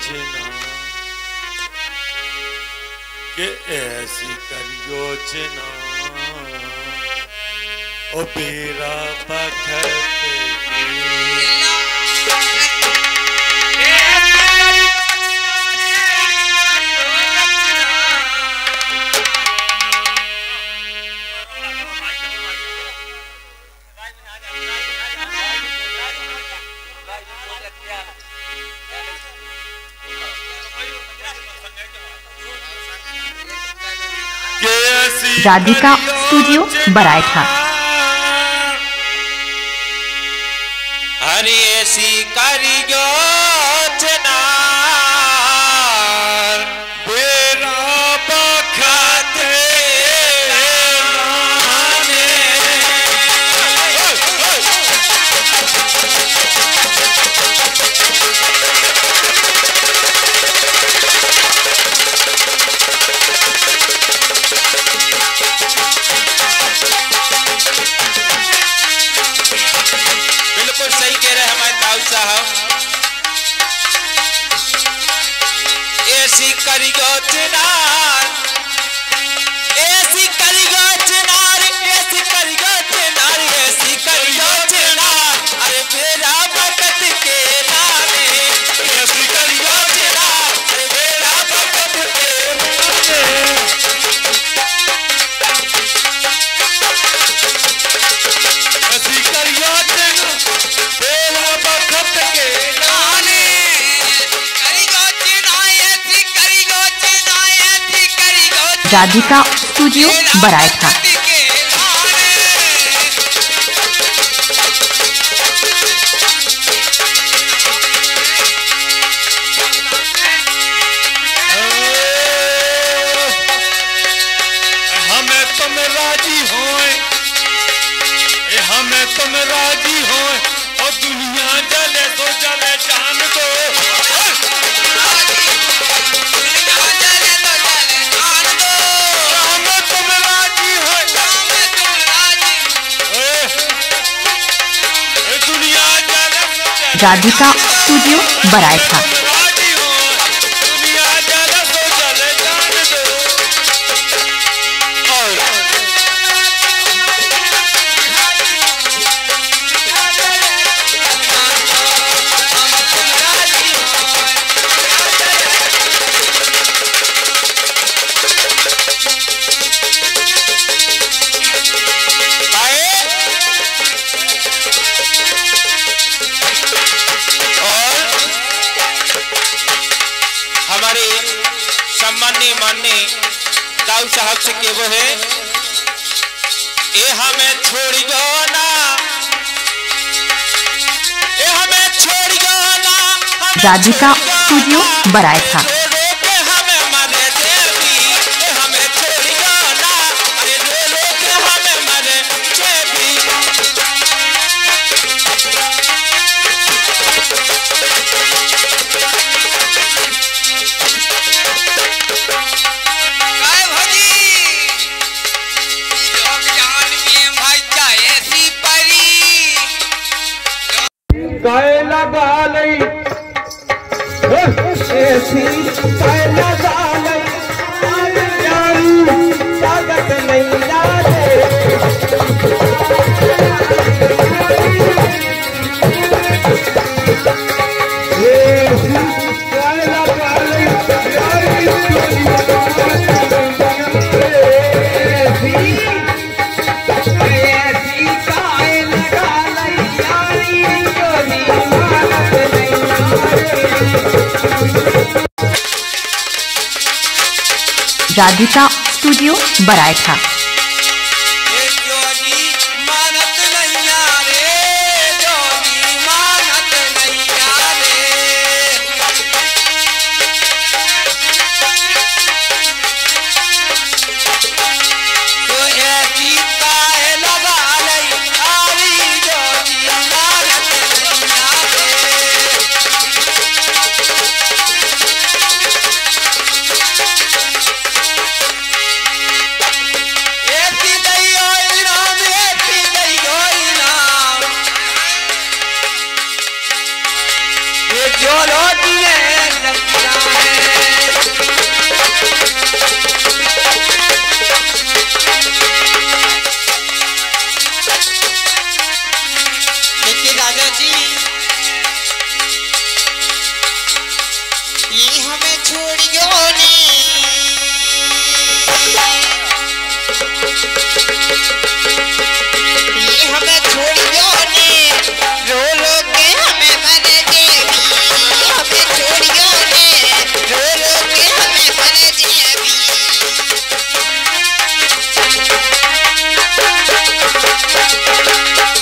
योजना के ऐसी कर योजना ओ बेरा बखत राधिका स्टूडियो बरायठा। हरी ऐसी करी योजना बेरा बखत ऐसी करी योजना ऐसी करी योजना ऐसी करी योजना ऐसी करी योजना अरे बेरा बखत के नामे ऐसी करी योजना अरे बेरा बखत के नामे ऐसी करी योजना बेरा बखत के नामे राधिका स्टूडियो बरायठा। हमें तुम राजी होए हमें तुम राजी होए और दुनिया जले तो जले जान दो राधिका स्टूडियो बरायठा। सम्मान्य मानने दाऊ साहब से के वो है ए हमें छोड़ियो ना ए हमें छोड़ियो ना राधिका स्टूडियो बरायठा। काय लगा लई ऐसी काय लगा लई यारी ताकत नहीं यारे ऐसी काय लगा लई यारी राधिका स्टूडियो बरायठा।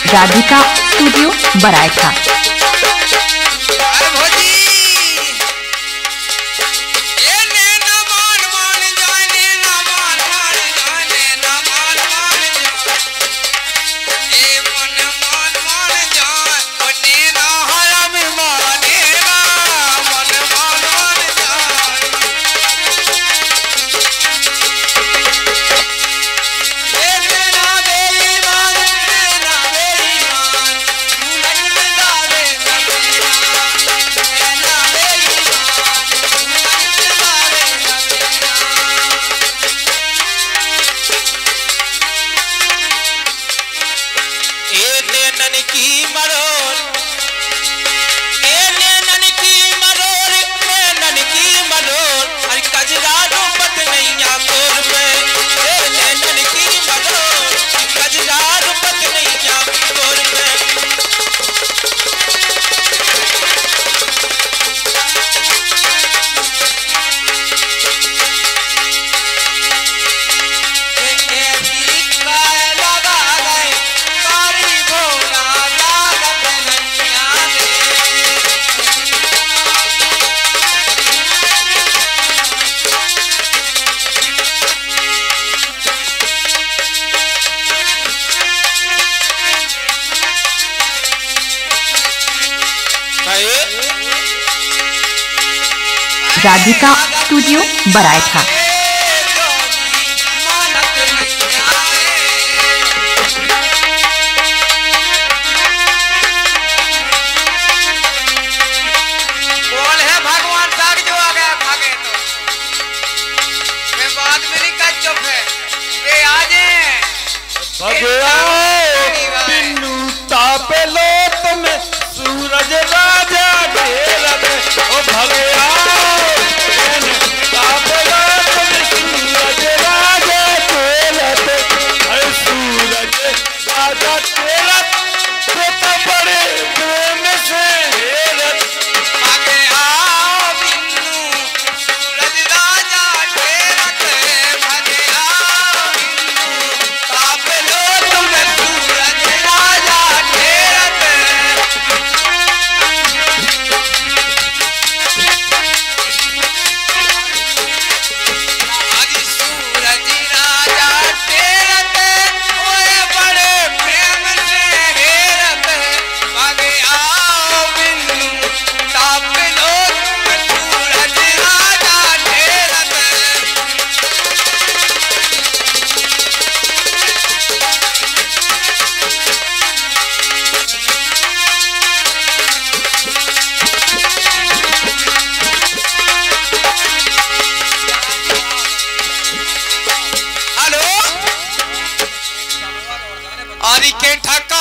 राधिका स्टूडियो बरायठा। राधिका स्टूडियो बरायठा। सूरज राजा ढेर में ओ भगया के ठका